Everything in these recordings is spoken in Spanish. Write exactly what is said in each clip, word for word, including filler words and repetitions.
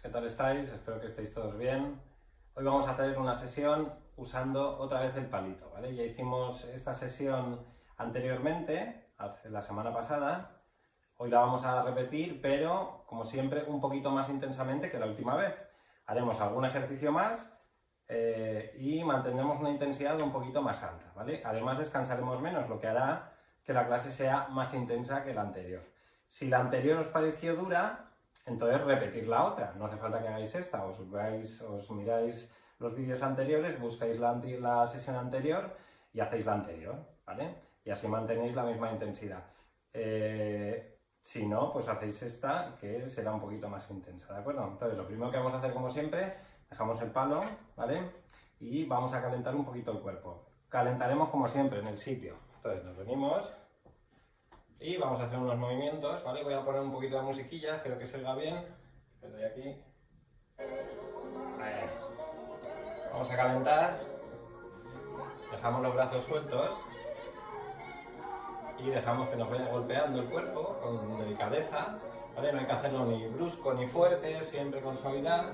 ¿qué tal estáis? Espero que estéis todos bien. Hoy vamos a hacer una sesión usando otra vez el palito, ¿vale? Ya hicimos esta sesión anteriormente, hace la semana pasada. Hoy la vamos a repetir, pero como siempre un poquito más intensamente que la última vez. Haremos algún ejercicio más eh, y mantendremos una intensidad un poquito más alta, ¿vale? Además descansaremos menos, lo que hará que la clase sea más intensa que la anterior. Si la anterior os pareció dura, entonces repetir la otra. No hace falta que hagáis esta, os, veáis, os miráis los vídeos anteriores, buscáis la, la sesión anterior y hacéis la anterior, ¿vale? Y así mantenéis la misma intensidad. Eh, si no, pues hacéis esta, que será un poquito más intensa, ¿de acuerdo? Entonces, lo primero que vamos a hacer, como siempre, dejamos el palo, ¿vale? Y vamos a calentar un poquito el cuerpo. Calentaremos, como siempre, en el sitio. Entonces, nos venimos y vamos a hacer unos movimientos, ¿vale? Voy a poner un poquito de musiquilla, espero que salga bien. Le doy aquí. Ahí. Vamos a calentar. Dejamos los brazos sueltos. Y dejamos que nos vaya golpeando el cuerpo con delicadeza, ¿vale? No hay que hacerlo ni brusco ni fuerte, siempre con suavidad.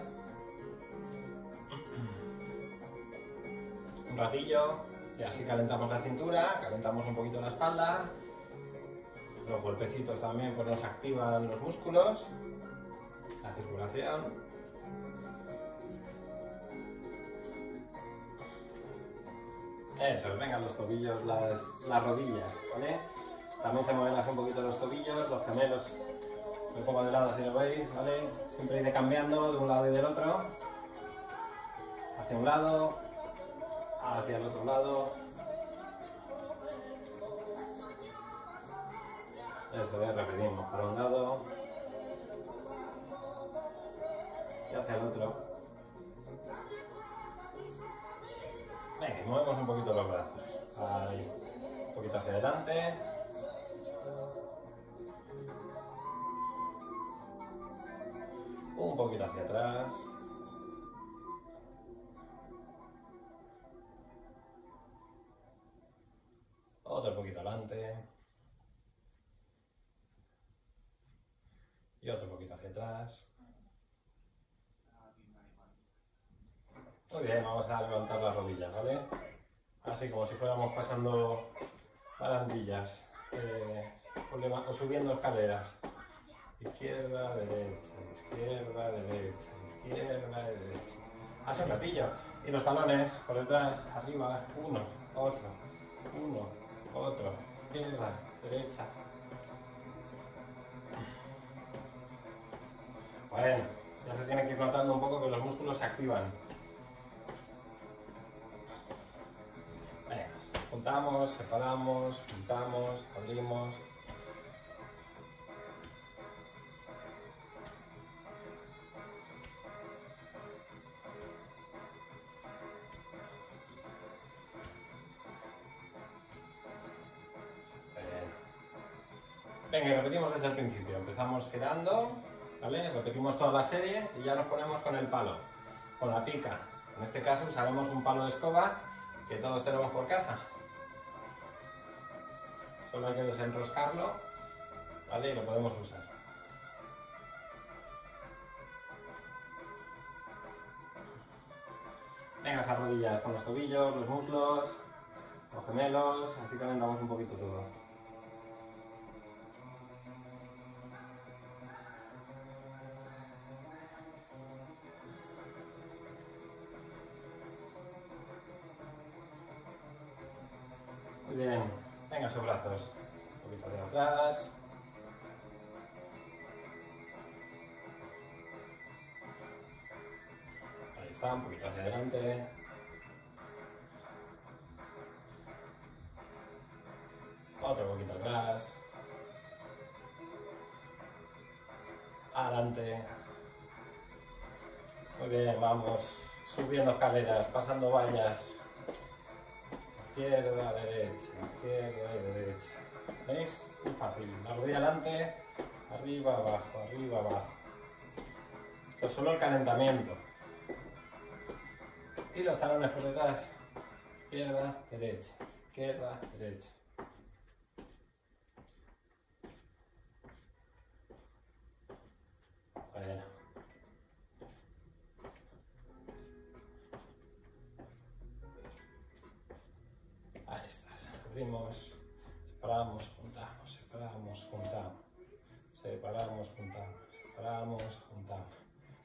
Un ratillo, y así calentamos la cintura, calentamos un poquito la espalda. Los golpecitos también pues nos activan los músculos, la circulación. Eso, vengan los tobillos, las, las rodillas, ¿vale? También se mueven un poquito los tobillos, los gemelos. Me pongo de lado así lo veis, ¿vale? Siempre iré cambiando de un lado y del otro. Hacia un lado, hacia el otro lado. Eso es, repetimos, para un lado y hacia el otro. Venga, y movemos un poquito los brazos. Ahí, un poquito hacia adelante. Un poquito hacia atrás. Otro poquito adelante. Y otro poquito hacia atrás. Muy bien, vamos a levantar las rodillas, ¿vale? Así como si fuéramos pasando barandillas eh, o, o subiendo escaleras. Izquierda, derecha, izquierda, derecha, izquierda, derecha. Así un ratillo. Y los talones por detrás, arriba, uno, otro, uno, otro, izquierda, derecha. Bueno, ya se tiene que ir notando un poco que los músculos se activan. Venga, juntamos, separamos, juntamos, abrimos. Venga, y repetimos desde el principio. Empezamos girando, ¿vale? Repetimos toda la serie y ya nos ponemos con el palo, con la pica. En este caso usaremos un palo de escoba que todos tenemos por casa. Solo hay que desenroscarlo, ¿vale? Y lo podemos usar. Venga, esas rodillas con los tobillos, los muslos, los gemelos, así calentamos un poquito todo. Muy bien, venga esos brazos, un poquito hacia atrás. Ahí está, un poquito hacia adelante. Otro poquito atrás. Adelante. Muy bien, vamos subiendo escaleras, pasando vallas. Izquierda, derecha, izquierda y derecha. ¿Veis? Muy fácil. La rodilla adelante, arriba, abajo, arriba, abajo. Esto es solo el calentamiento. Y los talones por detrás. Izquierda, derecha, izquierda, derecha. Bueno. abrimos, separamos, juntamos, separamos, juntamos, separamos, juntamos, separamos, juntamos.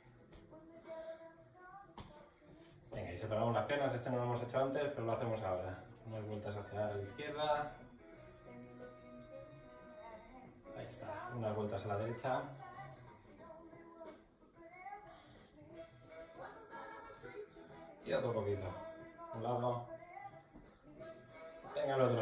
Venga, y separamos las piernas, este no lo hemos hecho antes, pero lo hacemos ahora. Unas vueltas hacia la izquierda. Ahí está, unas vueltas a la derecha. Y otro poquito. Un lado. Venga el otro.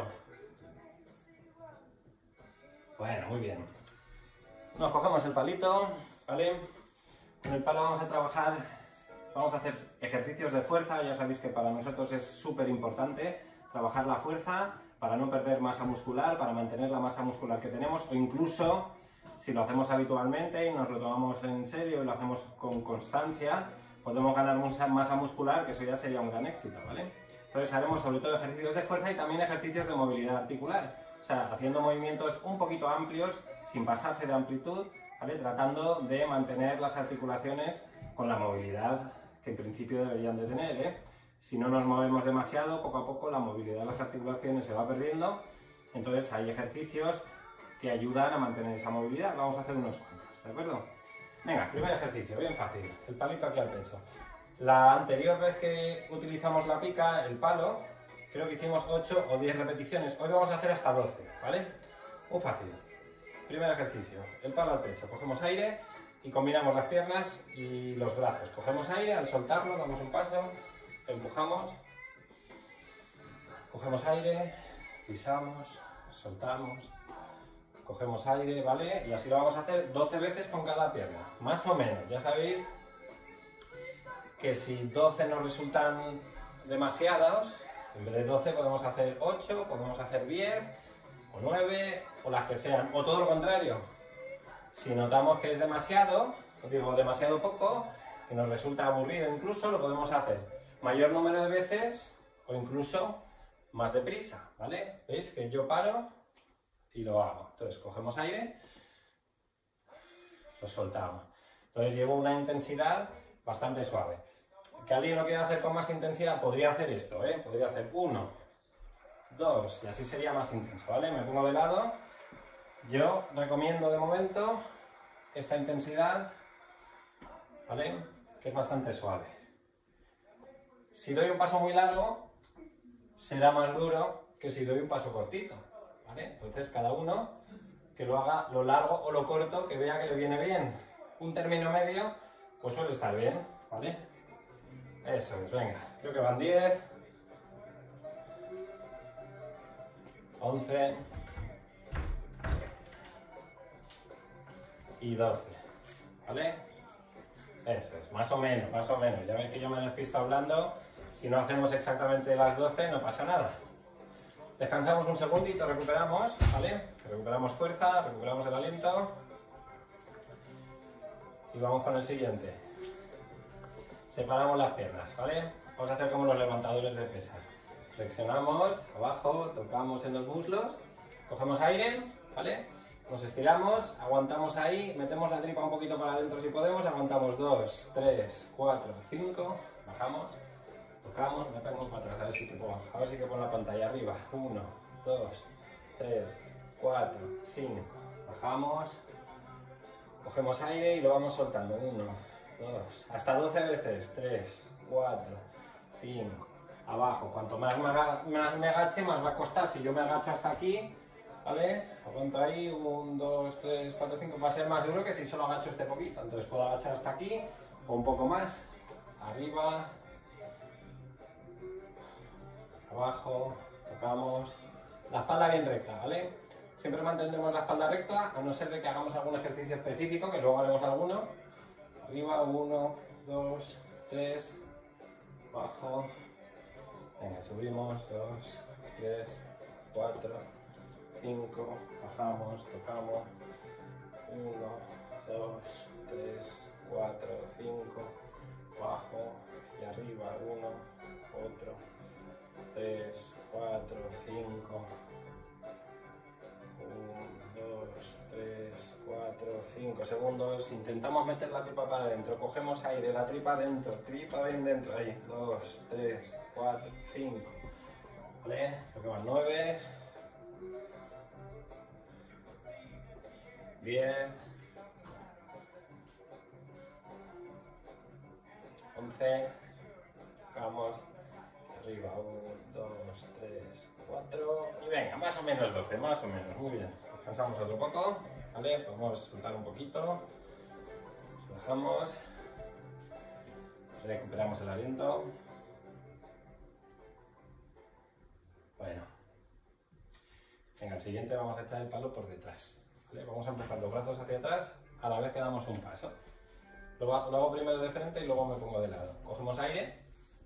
Bueno, muy bien. Nos cogemos el palito, ¿vale? Con el palo vamos a trabajar, vamos a hacer ejercicios de fuerza. Ya sabéis que para nosotros es súper importante trabajar la fuerza para no perder masa muscular, para mantener la masa muscular que tenemos, o incluso si lo hacemos habitualmente y nos lo tomamos en serio y lo hacemos con constancia, podemos ganar mucha masa muscular, que eso ya sería un gran éxito, ¿vale? Entonces haremos sobre todo ejercicios de fuerza y también ejercicios de movilidad articular, o sea, haciendo movimientos un poquito amplios, sin pasarse de amplitud, ¿vale? Tratando de mantener las articulaciones con la movilidad que en principio deberían de tener, ¿eh? Si no nos movemos demasiado, poco a poco la movilidad de las articulaciones se va perdiendo, entonces hay ejercicios que ayudan a mantener esa movilidad. Vamos a hacer unos cuantos, ¿de acuerdo? Venga, primer ejercicio, bien fácil, el palito aquí al pecho. La anterior vez que utilizamos la pica, el palo, creo que hicimos ocho o diez repeticiones. Hoy vamos a hacer hasta doce, ¿vale? Muy fácil. Primer ejercicio, el palo al pecho. Cogemos aire y combinamos las piernas y los brazos. Cogemos aire, al soltarlo damos un paso, empujamos, cogemos aire, pisamos, soltamos, cogemos aire, ¿vale? Y así lo vamos a hacer doce veces con cada pierna, más o menos. Ya sabéis que si doce nos resultan demasiados, en vez de doce podemos hacer ocho, podemos hacer diez o nueve o las que sean, o todo lo contrario. Si notamos que es demasiado, os digo demasiado poco, que nos resulta aburrido incluso, lo podemos hacer mayor número de veces o incluso más deprisa, ¿vale? ¿Veis? Que yo paro y lo hago. Entonces cogemos aire, lo soltamos. Entonces llevo una intensidad bastante suave. Que alguien lo quiera hacer con más intensidad, podría hacer esto, ¿eh? Podría hacer uno, dos, y así sería más intenso, ¿vale? Me pongo de lado. Yo recomiendo de momento esta intensidad, ¿vale? Que es bastante suave. Si doy un paso muy largo, será más duro que si doy un paso cortito, ¿vale? Entonces cada uno que lo haga lo largo o lo corto, que vea que le viene bien. Un término medio, pues suele estar bien, ¿vale? Eso es, venga, creo que van diez, once y doce, ¿vale? Eso es, más o menos, más o menos. Ya veis que yo me despisto hablando. Si no hacemos exactamente las doce, no pasa nada. Descansamos un segundito, recuperamos, ¿vale? Recuperamos fuerza, recuperamos el aliento. Y vamos con el siguiente. Separamos las piernas, ¿vale? Vamos a hacer como los levantadores de pesas. Flexionamos, abajo, tocamos en los muslos, cogemos aire, ¿vale? Nos estiramos, aguantamos ahí, metemos la tripa un poquito para adentro si podemos, aguantamos dos, tres, cuatro, cinco, bajamos, tocamos, me pego para atrás, a ver si que pongo, a ver si que pongo la pantalla arriba, uno, dos, tres, cuatro, cinco, bajamos, cogemos aire y lo vamos soltando, uno, dos, hasta doce veces, tres, cuatro, cinco, abajo, cuanto más me, aga más me agache, más va a costar. Si yo me agacho hasta aquí, ¿vale? Aguanto ahí, uno, dos, tres, cuatro, cinco, va a ser más duro que si solo agacho este poquito. Entonces puedo agachar hasta aquí o un poco más, arriba, abajo, tocamos, la espalda bien recta, ¿vale? Siempre mantendremos la espalda recta, a no ser de que hagamos algún ejercicio específico, que luego haremos alguno. Arriba, uno, dos, tres, abajo, venga, subimos, dos, tres, cuatro, cinco, bajamos, tocamos, uno, dos, tres, cuatro, cinco, abajo y arriba, uno, otro, tres, cuatro, cinco, uno, dos, tres, cuatro, cinco segundos, intentamos meter la tripa para adentro, cogemos aire, la tripa adentro, tripa bien dentro, ahí, dos, tres, cuatro, cinco, ¿vale? Creo que van nueve, diez, once, tocamos, arriba, uno, dos, tres, cuatro, y venga, más o menos doce, más o menos, muy bien. Descansamos otro poco, ¿vale? Podemos soltar un poquito, relajamos, recuperamos el aliento. Bueno, venga, el siguiente vamos a echar el palo por detrás, ¿vale? Vamos a empujar los brazos hacia atrás a la vez que damos un paso. Lo, lo hago primero de frente y luego me pongo de lado. Cogemos aire,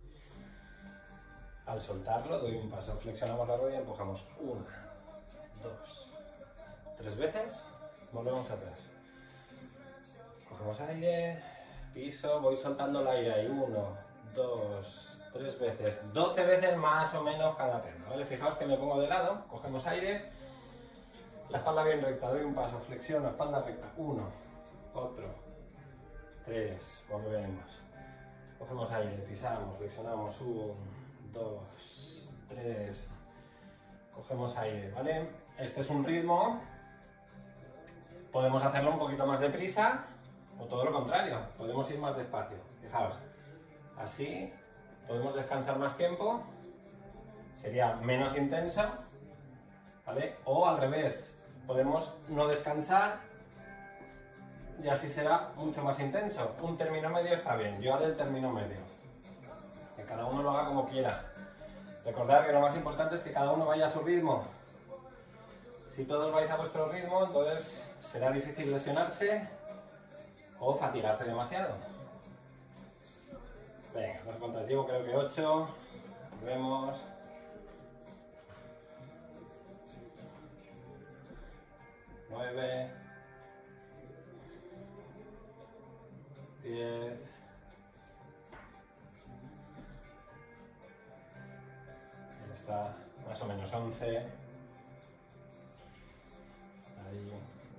al soltarlo doy un paso, flexionamos la rodilla y empujamos una, dos, tres veces, volvemos atrás. Cogemos aire, piso, voy soltando el aire ahí, uno, dos, tres veces, doce veces más o menos cada pierna, ¿vale? Fijaos que me pongo de lado, cogemos aire, la espalda bien recta, doy un paso, flexiono, espalda recta, uno, otro, tres, volvemos, cogemos aire, pisamos, flexionamos, uno, dos, tres, cogemos aire, ¿vale? Este es un ritmo, podemos hacerlo un poquito más deprisa o todo lo contrario, podemos ir más despacio, fijaos, así. Podemos descansar más tiempo, sería menos intensa, ¿vale? O al revés, podemos no descansar y así será mucho más intenso. Un término medio está bien, yo haré el término medio. Que cada uno lo haga como quiera. Recordad que lo más importante es que cada uno vaya a su ritmo. Si todos vais a vuestro ritmo, entonces será difícil lesionarse o fatigarse demasiado. Venga, no sé cuántas llevo, creo que ocho. Volvemos. nueve. diez. Ahí está, más o menos once. Ahí.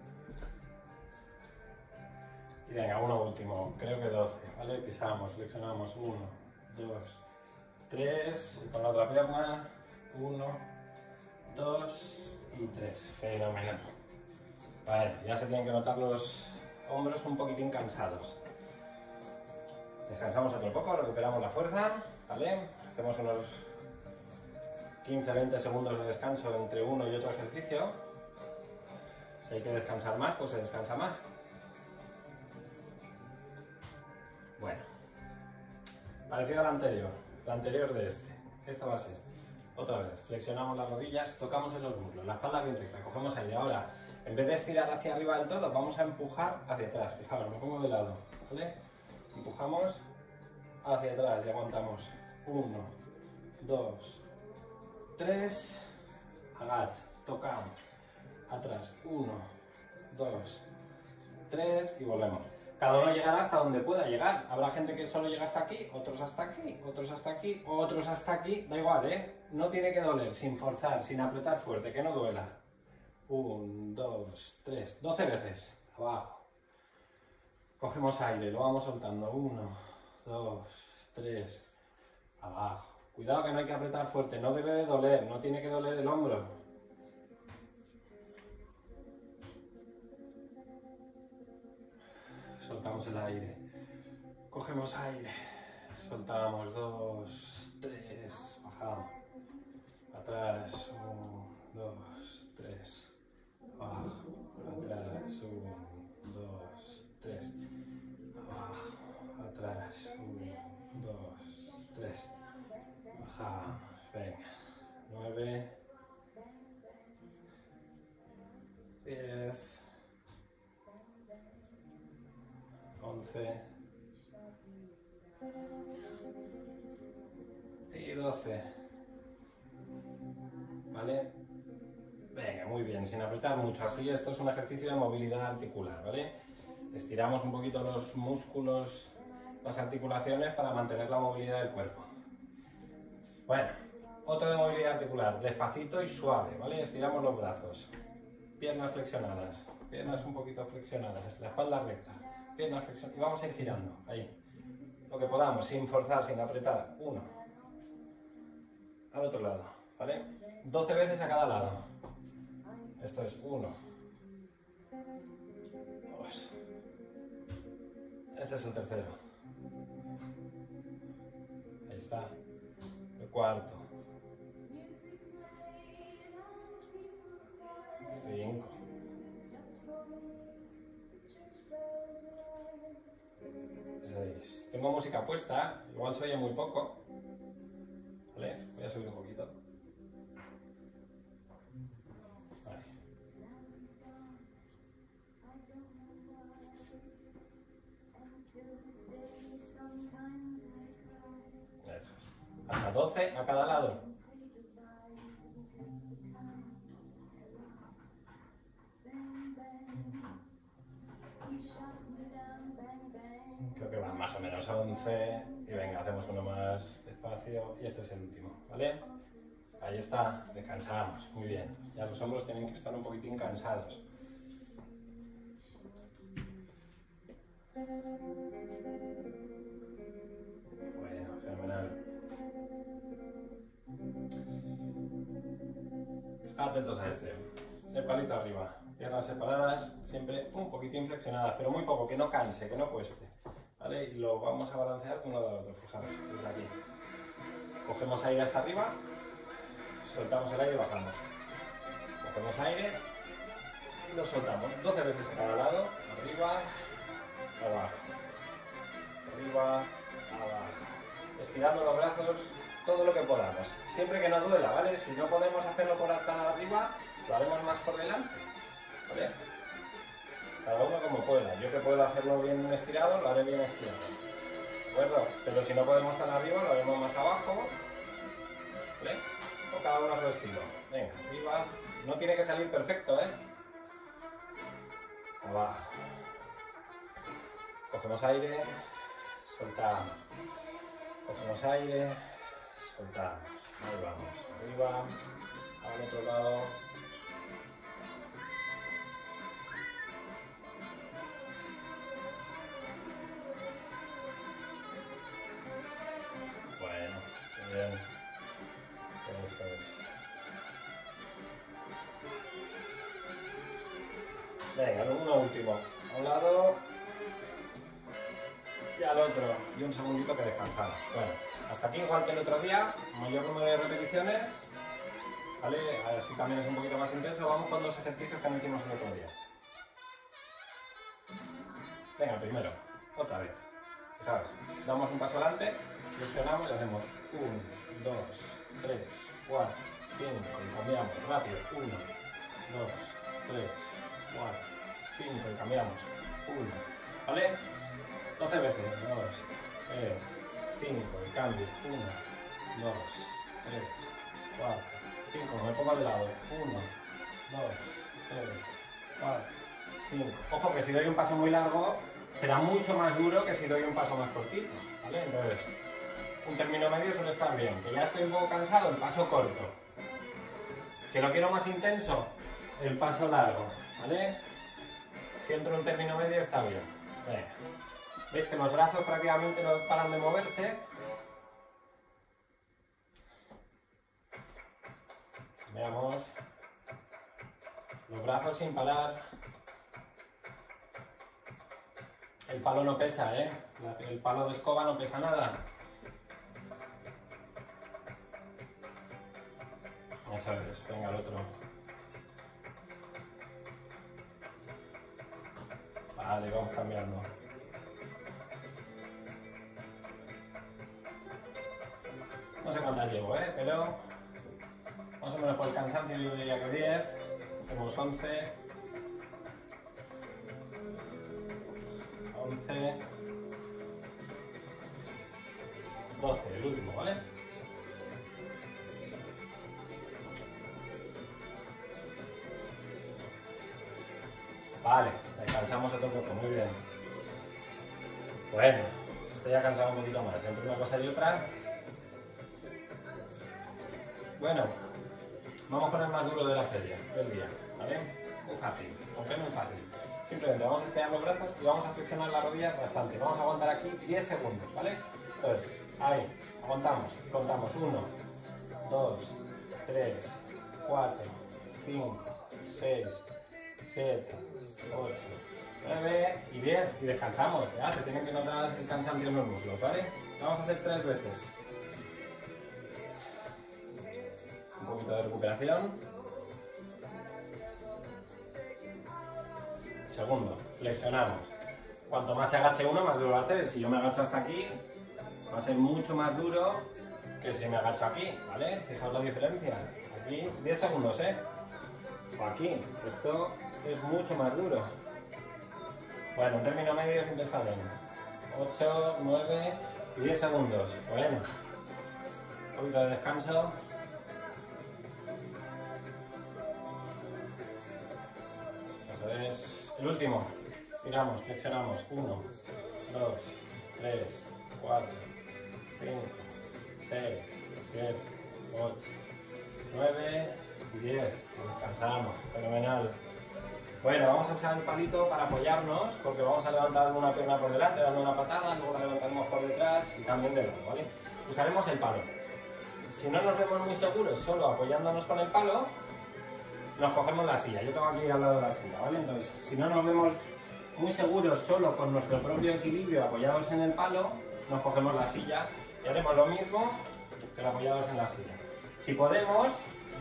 Y venga, uno último, creo que doce, ¿vale? Pisamos, flexionamos, uno, dos, tres, y con la otra pierna, uno, dos y tres, fenomenal. Vale, ya se tienen que notar los hombros un poquitín cansados. Descansamos otro poco, recuperamos la fuerza, ¿vale? Hacemos unos quince a veinte segundos de descanso entre uno y otro ejercicio. Si hay que descansar más, pues se descansa más. Bueno, parecido al anterior, la anterior de este. Esta va a ser, otra vez, flexionamos las rodillas, tocamos en los muslos, la espalda bien recta, cogemos aire. Ahora, en vez de estirar hacia arriba del todo, vamos a empujar hacia atrás. Fijaros, me pongo de lado, ¿vale? Empujamos hacia atrás y aguantamos. Uno, dos, tres, agat, tocamos, atrás, uno, dos, tres y volvemos. Cada uno llegará hasta donde pueda llegar. Habrá gente que solo llega hasta aquí, otros hasta aquí, otros hasta aquí, otros hasta aquí. Da igual, ¿eh? No tiene que doler, sin forzar, sin apretar fuerte, que no duela. Un, dos, tres, doce veces. Abajo. Cogemos aire, lo vamos soltando. Uno, dos, tres. Abajo. Cuidado que no hay que apretar fuerte, no debe de doler, no tiene que doler el hombro. Soltamos el aire, cogemos aire, soltamos, dos, tres, bajamos, atrás, uno, dos, tres, abajo, atrás, uno, dos, tres, abajo, atrás, uno, dos, tres, bajamos, venga, nueve, diez, once y doce, ¿vale? Venga, muy bien, sin apretar mucho, así esto es un ejercicio de movilidad articular, ¿vale? Estiramos un poquito los músculos, las articulaciones para mantener la movilidad del cuerpo. Bueno, otro de movilidad articular, despacito y suave, ¿vale? Estiramos los brazos, piernas flexionadas, piernas un poquito flexionadas, la espalda recta. Piernas flexionadas y vamos a ir girando, ahí, lo que podamos, sin forzar, sin apretar, uno, al otro lado, ¿vale? doce veces a cada lado, esto es uno, Dos. Este es el tercero. Ahí está. El cuarto. Cinco. Seis. Tengo música puesta, igual se oye muy poco. ¿Vale? Voy a subir un poquito. Vale. Eso es. Hasta doce a cada lado. Creo que van más o menos once. Y venga, hacemos uno más despacio. Y este es el último, ¿vale? Ahí está, descansamos. Muy bien. Ya los hombros tienen que estar un poquitín cansados. Bueno, fenomenal. Atentos a este. El palito arriba. Piernas separadas, siempre un poquitín flexionadas, pero muy poco, que no canse, que no cueste. ¿Vale? Y lo vamos a balancear de un lado al otro, fijaros, desde aquí. Cogemos aire hasta arriba, soltamos el aire y bajamos. Cogemos aire y lo soltamos. doce veces a cada lado, arriba, abajo. Arriba, abajo. Estirando los brazos todo lo que podamos. Siempre que no duela, ¿vale? Si no podemos hacerlo por tan arriba, lo haremos más por delante. ¿Vale? Cada uno como pueda. Yo que puedo hacerlo bien estirado, lo haré bien estirado. ¿De acuerdo? Pero si no podemos tan arriba, lo haremos más abajo. ¿Vale? O cada uno a su estilo. Venga, arriba. No tiene que salir perfecto, ¿eh? Abajo. Cogemos aire, soltamos. Cogemos aire, soltamos. Ahí vamos. Arriba, al otro lado. Bueno, bien. Eso es. Venga, uno último. A un lado y al otro. Y un segundito que descansar. Bueno, hasta aquí igual que el otro día. Mayor número de repeticiones. ¿Vale? Así también es un poquito más intenso. Vamos con los ejercicios que no hicimos el otro día. Venga, primero. Otra vez. Fijaos. Damos un paso adelante. Flexionamos y hacemos uno, dos, tres, cuatro, cinco. Y cambiamos. Rápido. uno, dos, tres, cuatro, cinco. Y cambiamos. uno. ¿Vale? doce veces. dos, tres, cinco. Y cambio. uno, dos, tres, cuatro, cinco. Me pongo de lado. uno, dos, tres, cuatro, cinco. Ojo que si doy un paso muy largo será mucho más duro que si doy un paso más cortito. ¿Vale? Entonces, un término medio suele estar bien. Que ya estoy un poco cansado, el paso corto. Que lo quiero más intenso, el paso largo. ¿Vale? Siempre un término medio está bien. Venga. ¿Veis que los brazos prácticamente no paran de moverse? Veamos. Los brazos sin parar. El palo no pesa, ¿eh? El palo de escoba no pesa nada. Eso es, venga el otro. Vale, vamos cambiando. No sé cuántas llevo, ¿eh? Pero más o menos por el cansancio yo diría que diez. Hacemos once. once. doce, el último, ¿vale? Vale, descansamos otro poco, muy bien. Bueno, estoy ya cansado un poquito más, entre una cosa y otra. Bueno, vamos con el más duro de la serie, del día, ¿vale? Muy fácil, aunque muy fácil. Simplemente vamos a estirar los brazos y vamos a flexionar las rodillas bastante. Vamos a aguantar aquí diez segundos, ¿vale? Entonces, ahí, aguantamos, contamos uno, dos, tres, cuatro, cinco, seis, siete, ocho, nueve y diez y descansamos. Ya, se tienen que notar el cansancio en los muslos, ¿vale? Vamos a hacer tres veces. Un poquito de recuperación. Segundo, flexionamos. Cuanto más se agache uno, más duro va a hacer. Si yo me agacho hasta aquí, va a ser mucho más duro que si me agacho aquí, ¿vale? Fijaos la diferencia. Aquí, diez segundos, ¿eh? O aquí. Esto es mucho más duro. Bueno, en término medio siempre está bien. ocho, nueve y diez segundos. Bueno. Un poquito de descanso. Eso es. El último. Estiramos, flexionamos. uno, dos, tres, cuatro, cinco, seis, siete, ocho, nueve y diez. Descansamos. Fenomenal. Bueno, vamos a usar el palito para apoyarnos, porque vamos a levantar una pierna por delante, dando una patada, luego la levantamos por detrás y también de lado, ¿vale? Usaremos el palo. Si no nos vemos muy seguros solo apoyándonos con el palo, nos cogemos la silla. Yo tengo aquí al lado de la silla, ¿vale? Entonces, si no nos vemos muy seguros solo con nuestro propio equilibrio apoyados en el palo, nos cogemos la silla y haremos lo mismo que apoyados en la silla. Si podemos,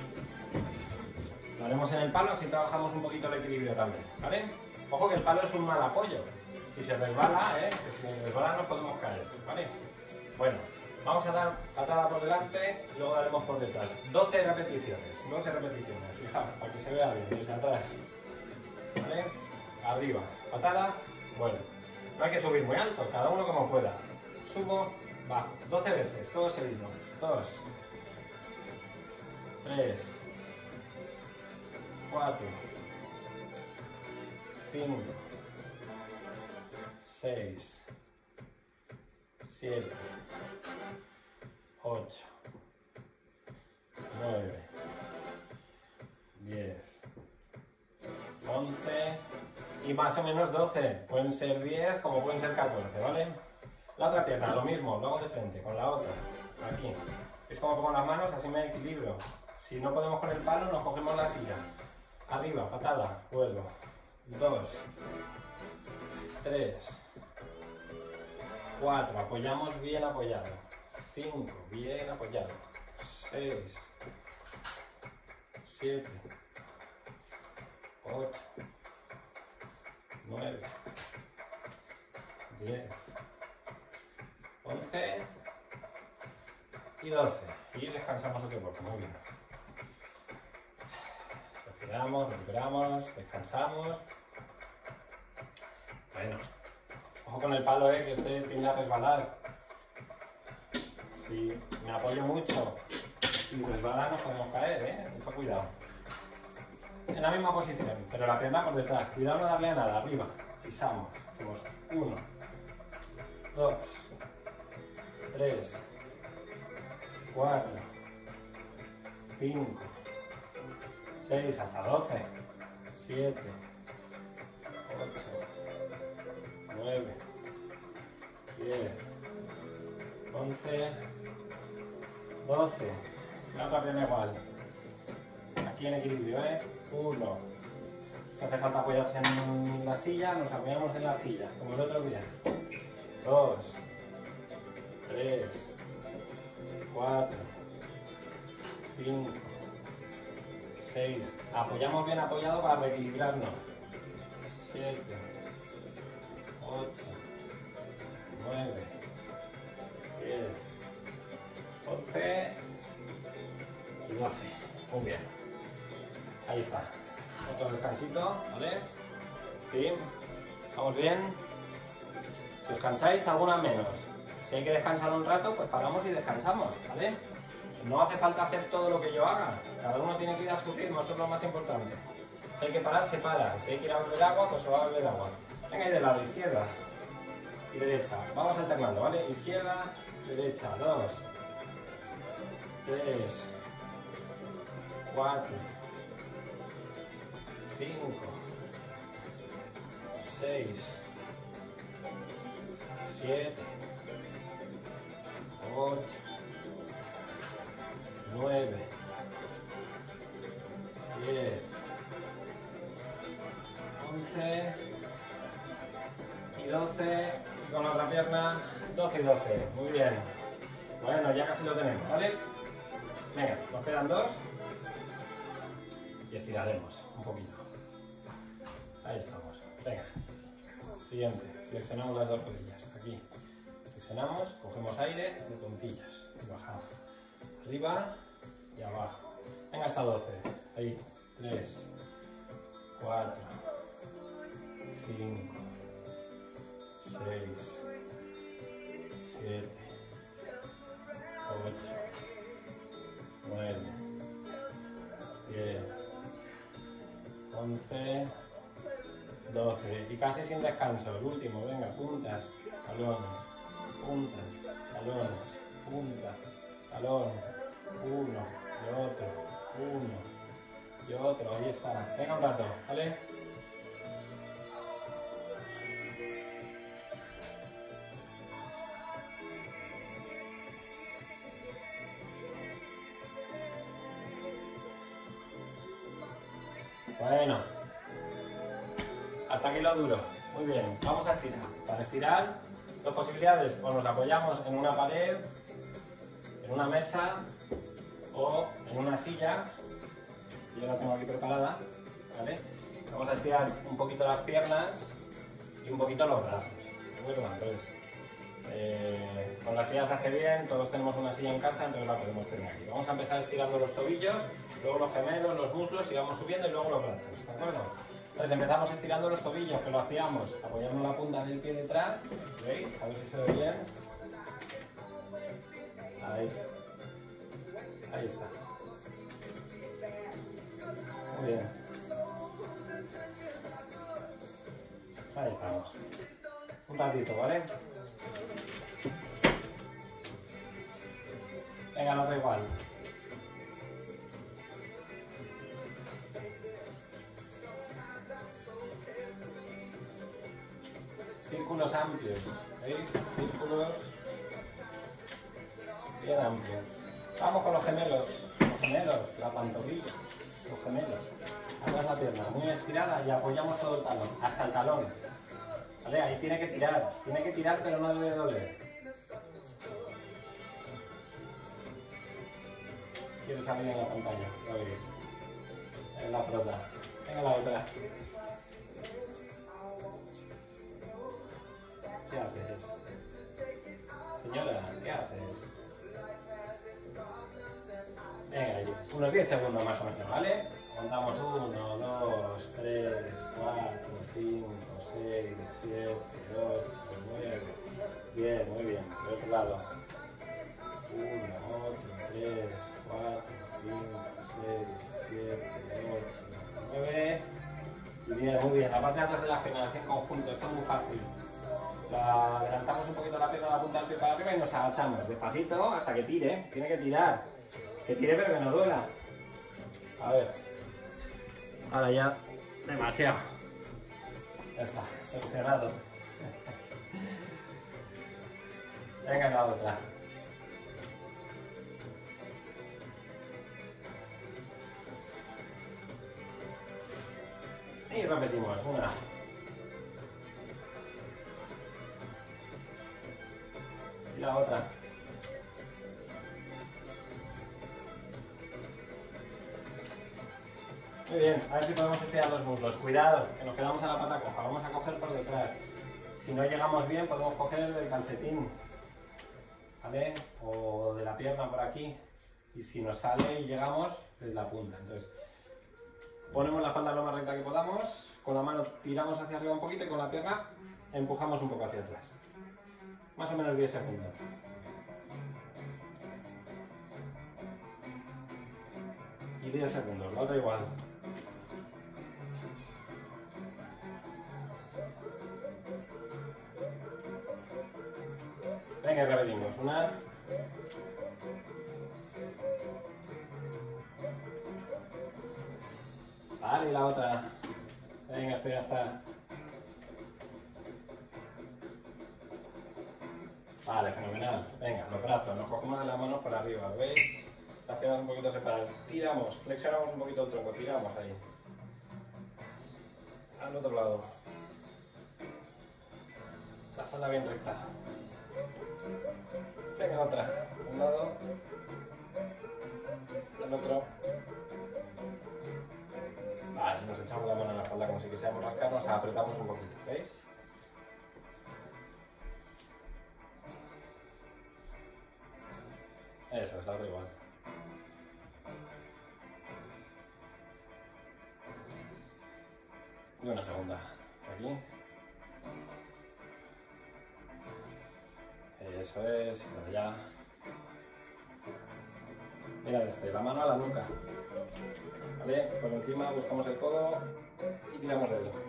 lo haremos en el palo, así trabajamos un poquito el equilibrio también, ¿vale? Ojo que el palo es un mal apoyo. Si se resbala, ¿eh? Si se resbala nos podemos caer, ¿vale? Bueno, vamos a dar patada por delante y luego daremos por detrás. doce repeticiones, doce repeticiones, fijaos, para que se vea bien, desde atrás, ¿vale? Arriba, patada, bueno. No hay que subir muy alto, cada uno como pueda. Subo, bajo, doce veces, todo seguido. dos, tres, cuatro, cinco, seis, siete, ocho, nueve, diez, once y más o menos doce. Pueden ser diez como pueden ser catorce, ¿vale? La otra pierna, lo mismo, lo hago de frente, con la otra, aquí. Es como pongo las manos, así me equilibro. Si no podemos con el palo, nos cogemos la silla. Arriba, patada, vuelvo. dos, tres, cuatro, apoyamos bien apoyado. cinco, bien apoyado. seis, siete, ocho, nueve, diez, once y doce. Y descansamos otro poco, muy bien. Respiramos, recuperamos, descansamos. Bueno, ojo con el palo, eh, que este tiende a resbalar. Si me apoyo mucho y resbala, nos podemos caer, eh. Mucho cuidado. En la misma posición, pero la pierna por detrás. Cuidado no darle a nada, arriba. Pisamos. Hacemos uno, dos, tres, cuatro, cinco, seis, hasta doce, siete, ocho, nueve, diez, once, doce. La otra pierna igual. Aquí en equilibrio, ¿eh? uno. Si hace falta apoyarse en la silla, nos apoyamos en la silla, como el otro día. dos, tres, cuatro, cinco, seis. Apoyamos bien apoyado para reequilibrarnos. siete, ocho, nueve, diez, once y doce. Muy bien. Ahí está. Otro descansito, ¿vale? Sí. Vamos bien. Si os cansáis, alguna menos. Si hay que descansar un rato, pues paramos y descansamos, ¿vale? No hace falta hacer todo lo que yo haga. Cada uno tiene que ir a su ritmo, eso es lo más importante. Si hay que parar, se para. Si hay que ir a beber agua, pues se va a beber agua. Venga ahí de lado, izquierda y derecha. Vamos alternando, ¿vale? Izquierda, derecha. dos, tres, cuatro, cinco, seis, siete, ocho, nueve, diez, once casi doce. Muy bien. Bueno, ya casi lo tenemos, ¿vale? Venga, nos quedan dos. Y estiraremos un poquito. Ahí estamos. Venga. Siguiente. Flexionamos las dos rodillas. Aquí. Flexionamos, cogemos aire de puntillas. Y bajamos. Arriba y abajo. Venga, hasta doce. Ahí. tres, cuatro, cinco, seis, siete, ocho, nueve, diez, once, doce. Y casi sin descanso. El último. Venga, puntas, talones, puntas, talones, punta, talón. Uno y otro. Uno. Y otro, ahí está. Venga un rato, ¿vale? Bueno. Hasta aquí lo duro. Muy bien, vamos a estirar. Para estirar, dos posibilidades. O nos apoyamos en una pared, en una mesa o en una silla. Yo la tengo aquí preparada, ¿vale? Vamos a estirar un poquito las piernas y un poquito los brazos, ¿de acuerdo? Entonces, eh, con la silla se hace bien, todos tenemos una silla en casa, entonces la podemos tener aquí. Vamos a empezar estirando los tobillos, luego los gemelos, los muslos y vamos subiendo y luego los brazos, ¿de acuerdo? Entonces empezamos estirando los tobillos, que lo hacíamos apoyando la punta del pie detrás, ¿veis? A ver si se ve bien. Ahí. Ahí está. Muy bien. Ahí estamos. Un ratito, ¿vale? Venga, no da igual. Círculos amplios, ¿veis? Círculos bien amplios. Vamos con los gemelos. Los gemelos, la pantorrilla. Los gemelos. Abras la pierna muy estirada y apoyamos todo el talón, hasta el talón. ¿Vale? Ahí tiene que tirar, tiene que tirar pero no debe doler. Quiere salir en la pantalla, lo veis. Es la prota. Venga la otra. ¿Qué haces? Señora, ¿qué haces? Venga, allí. Unos diez segundos más o menos, ¿vale? Contamos uno, dos, tres, cuatro, cinco, seis, siete, ocho, nueve, diez, muy bien, del otro lado. uno, otro, tres, cuatro, cinco, seis, siete, ocho, nueve y diez, muy bien. La parte de atrás de las piernas en conjunto, esto es muy fácil. La adelantamos un poquito la pierna, la punta del pie para arriba y nos agachamos despacito hasta que tire. Tiene que tirar, que tire pero que no duela. A ver. Ahora ya, demasiado. Ya está, solucionado. Venga la otra. Y repetimos, una. Y la otra. Muy bien, a ver si podemos estirar los muslos. Cuidado, que nos quedamos a la pata coja. Vamos a coger por detrás. Si no llegamos bien, podemos coger el del calcetín, ¿vale? O de la pierna por aquí. Y si nos sale y llegamos, desde la punta. Entonces, ponemos la espalda lo más recta que podamos. Con la mano tiramos hacia arriba un poquito y con la pierna empujamos un poco hacia atrás. Más o menos diez segundos. Y diez segundos, la otra igual. Venga, repetimos. Una. Vale, y la otra. Venga, esto ya está. Vale, fenomenal. Venga, los brazos, nos cogemos de las manos por arriba, ¿veis? Las piernas un poquito separadas. Tiramos, flexionamos un poquito el tronco, tiramos ahí. Al otro lado. La espalda bien recta. Venga, otra. Un lado. El otro. Vale, nos echamos la mano en la espalda como si quisiéramos rascarnos, apretamos un poquito, ¿veis? Eso, es algo igual. Y una segunda. Aquí. Eso es, pero ya. Mira, desde la mano a la nuca. ¿Vale? Por encima buscamos el codo y tiramos de él.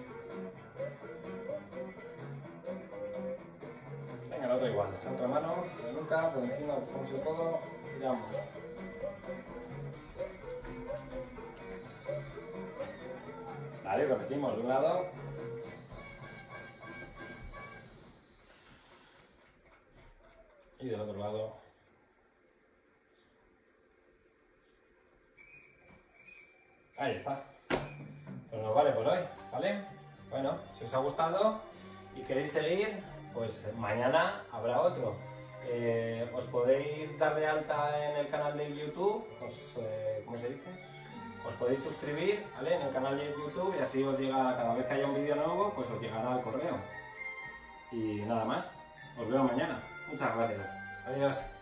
Venga, la otra igual. La otra mano, la nuca, por encima buscamos el codo, tiramos. Vale, repetimos de un lado. Y del otro lado. Ahí está. Pues nos vale por hoy, ¿vale? Bueno, si os ha gustado y queréis seguir, pues mañana habrá otro. Eh, os podéis dar de alta en el canal de YouTube, os, eh, ¿cómo se dice? Os podéis suscribir, ¿vale? En el canal de YouTube y así os llega, cada vez que haya un vídeo nuevo, pues os llegará al correo. Y nada más, os veo mañana. Muchas gracias. Adiós.